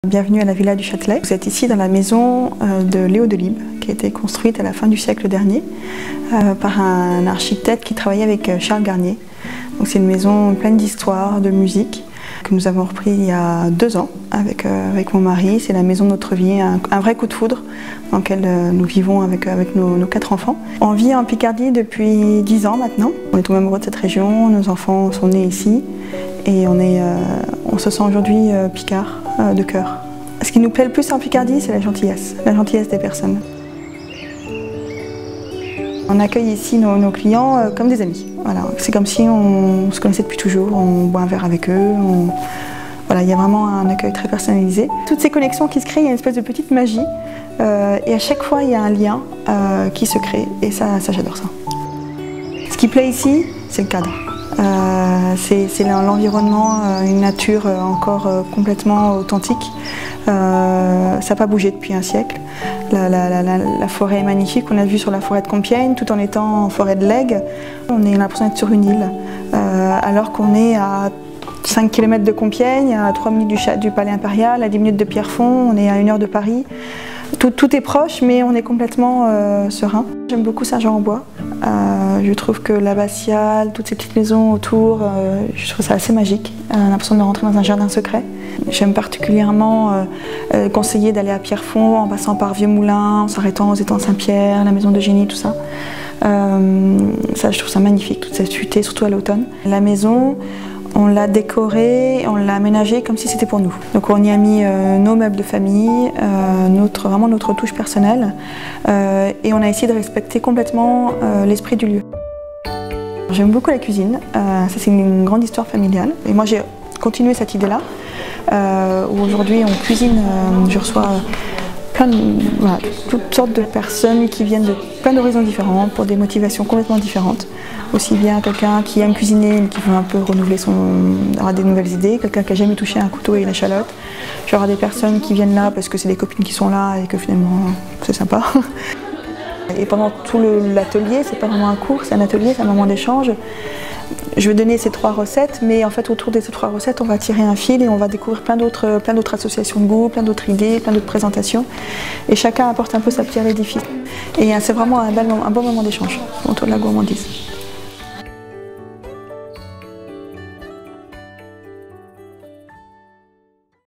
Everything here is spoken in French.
Bienvenue à la Villa du Châtelet. Vous êtes ici dans la maison de Léo Delibes, qui a été construite à la fin du siècle dernier par un architecte qui travaillait avec Charles Garnier. C'est une maison pleine d'histoire, de musique, que nous avons repris il y a 2 ans avec mon mari. C'est la maison de notre vie, un vrai coup de foudre dans lequel nous vivons avec nos 4 enfants. On vit en Picardie depuis 10 ans maintenant. On est tout amoureux de cette région, nos enfants sont nés ici et on se sent aujourd'hui picard de cœur. Ce qui nous plaît le plus en Picardie, c'est la gentillesse des personnes. On accueille ici nos clients comme des amis. Voilà. C'est comme si on se connaissait depuis toujours, on boit un verre avec eux. Voilà, il y a vraiment un accueil très personnalisé. Toutes ces connexions qui se créent, il y a une espèce de petite magie. Et à chaque fois, il y a un lien qui se crée. Et ça j'adore ça. Ce qui plaît ici, c'est le cadre. C'est l'environnement, une nature encore complètement authentique. Ça n'a pas bougé depuis un siècle. La forêt est magnifique, on a vu sur la forêt de Compiègne, tout en étant en forêt de Lègue. On a l'impression d'être sur une île, alors qu'on est à 5 km de Compiègne, à 3 minutes du Palais Impérial, à 10 minutes de Pierrefonds, on est à 1 heure de Paris. Tout est proche, mais on est complètement serein. J'aime beaucoup Saint-Jean-en-Bois. Je trouve que l'abbatiale, toutes ces petites maisons autour, je trouve ça assez magique. On a l'impression de rentrer dans un jardin secret. J'aime particulièrement conseiller d'aller à Pierrefonds en passant par Vieux-Moulins, en s'arrêtant aux étangs Saint-Pierre, la maison d'Eugénie, tout ça. Je trouve ça magnifique, toute cette fuité, surtout à l'automne. La maison, on l'a décorée, on l'a aménagée comme si c'était pour nous. Donc on y a mis nos meubles de famille, vraiment notre touche personnelle, et on a essayé de respecter complètement l'esprit du lieu. J'aime beaucoup la cuisine, ça c'est une grande histoire familiale, et moi j'ai continué cette idée-là, où aujourd'hui on cuisine, je reçois toutes sortes de personnes qui viennent de plein d'horizons différents, pour des motivations complètement différentes. Aussi bien quelqu'un qui aime cuisiner mais qui veut un peu renouveler avoir des nouvelles idées, quelqu'un qui n'a jamais touché un couteau et une échalote. J'aurai des personnes qui viennent là parce que c'est des copines qui sont là et que finalement c'est sympa. Et pendant tout l'atelier, c'est pas vraiment un cours, c'est un atelier, c'est un moment d'échange. Je vais donner ces 3 recettes, mais en fait autour de ces 3 recettes, on va tirer un fil et on va découvrir plein d'autres associations de goût, plein d'autres idées, plein d'autres présentations. Et chacun apporte un peu sa pierre à l'édifice. Et c'est vraiment un bon moment d'échange autour de la gourmandise.